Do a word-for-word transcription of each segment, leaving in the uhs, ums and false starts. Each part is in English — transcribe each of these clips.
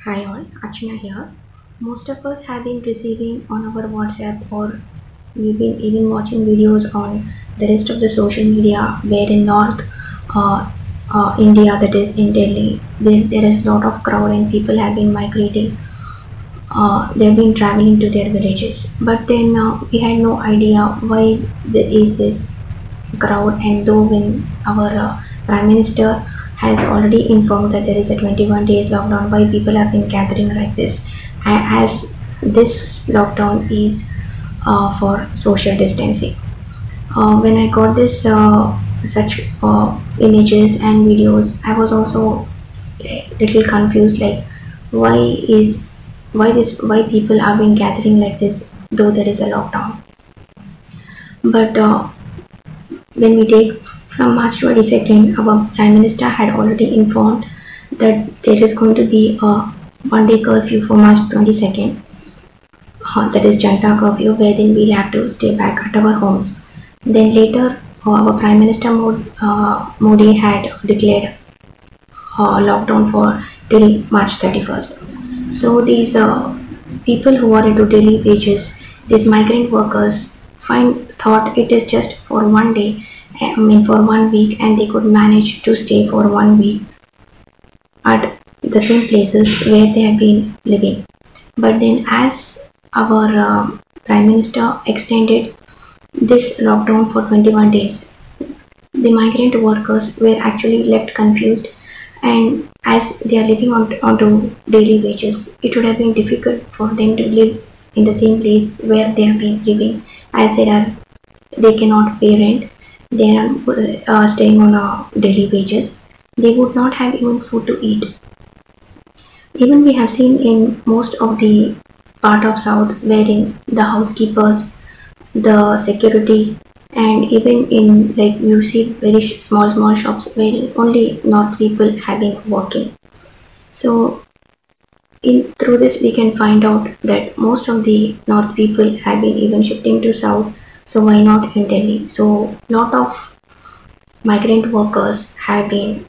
Hi all, Archana here. Most of us have been receiving on our WhatsApp or we've been even watching videos on the rest of the social media where in North uh, uh, India, that is in Delhi, there, there is a lot of crowd and people have been migrating. Uh, they've been traveling to their villages. But then uh, we had no idea why there is this crowd, and though when our uh, prime minister has already informed that there is a twenty-one days lockdown, why people have been gathering like this. A- as this lockdown is uh, for social distancing. Uh, when I got this uh, such uh, images and videos, I was also a little confused, like why is why this why people have been gathering like this though there is a lockdown. But uh, when we take from March twenty-second, our Prime Minister had already informed that there is going to be a one day curfew for March twenty-second, uh, that is Janta curfew, where then we'll have to stay back at our homes. Then later, uh, our Prime Minister Mod, uh, Modi had declared uh, lockdown for till March thirty-first. So these uh, people who are into daily wages, these migrant workers, find thought it is just for one day, I mean for one week, and they could manage to stay for one week at the same places where they have been living. But then, as our uh, Prime Minister extended this lockdown for twenty-one days, the migrant workers were actually left confused, and as they are living on onto daily wages, it would have been difficult for them to live in the same place where they have been living, as they are they cannot pay rent, they are uh, staying on a daily wages. They would not have even food to eat. Even we have seen in most of the part of South wherein the housekeepers, the security, and even in like you see very sh- small small shops where only North people have been working. So in through this we can find out that most of the North people have been even shifting to South. So why not in Delhi? So lot of migrant workers have been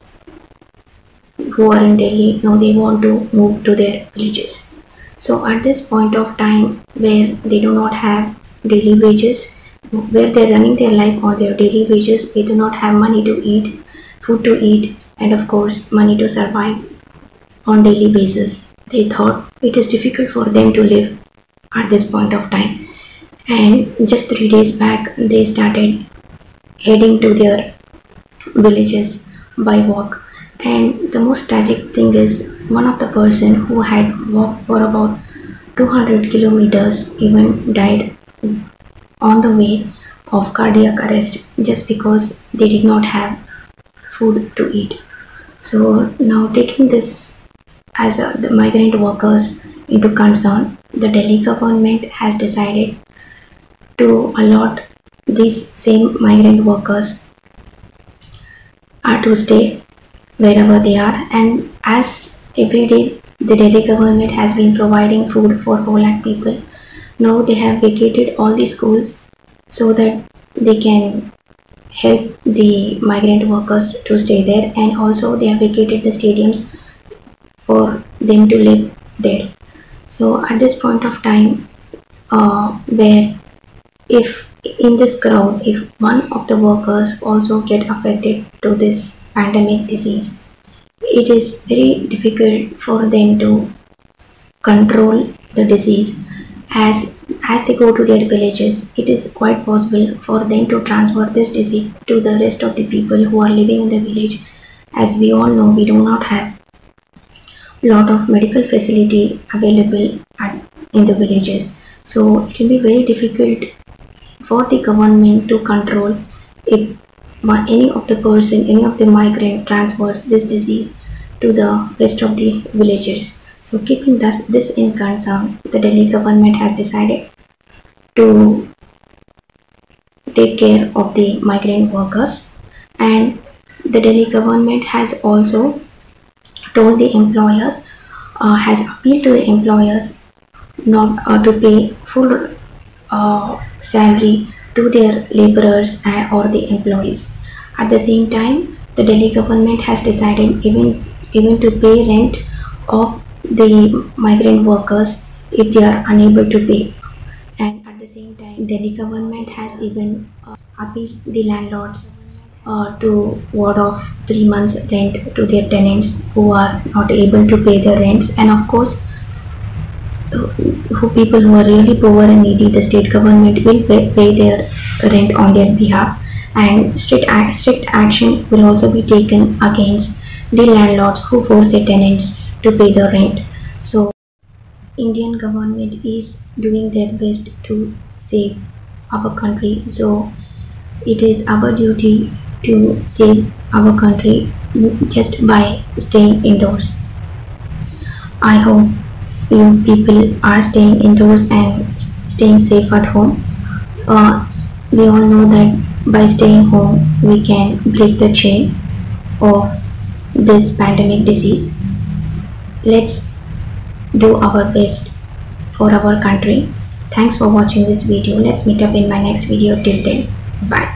who are in Delhi now they want to move to their villages. So at this point of time where they do not have daily wages, where they're running their life on their daily wages, they do not have money to eat, food to eat, and of course money to survive on daily basis. They thought it is difficult for them to live at this point of time. And just three days back, they started heading to their villages by walk. And the most tragic thing is one of the person who had walked for about two hundred kilometers even died on the way of cardiac arrest just because they did not have food to eat. So now taking this as a, the migrant workers into concern, the Delhi government has decided to allot these same migrant workers are to stay wherever they are, and as every day the Delhi government has been providing food for four lakh people, now they have vacated all the schools so that they can help the migrant workers to stay there, and also they have vacated the stadiums for them to live there. So at this point of time, uh, where if in this crowd, if one of the workers also get affected to this pandemic disease, it is very difficult for them to control the disease. As as they go to their villages, it is quite possible for them to transfer this disease to the rest of the people who are living in the village. As we all know, we do not have lot of medical facility available at, in the villages, so it will be very difficult for the government to control if any of the person, any of the migrant transfers this disease to the rest of the villagers. So keeping this, this in concern, the Delhi government has decided to take care of the migrant workers, and the Delhi government has also told the employers, uh, has appealed to the employers not uh, to pay full uh, salary to their laborers and, or the employees. At the same time, the Delhi government has decided even even to pay rent of the migrant workers if they are unable to pay. And at the same time, Delhi government has even uh, appealed the landlords uh, to ward off three months rent to their tenants who are not able to pay their rents. And of course, who who people who are really poor and needy, the state government will pay, pay their rent on their behalf, and strict, ac- strict action will also be taken against the landlords who force their tenants to pay the rent. So Indian government is doing their best to save our country. So it is our duty to save our country just by staying indoors. I hope you people are staying indoors and staying safe at home. Uh, we all know that by staying home we can break the chain of this pandemic disease. Let's do our best for our country. Thanks for watching this video. Let's meet up in my next video. Till then, bye.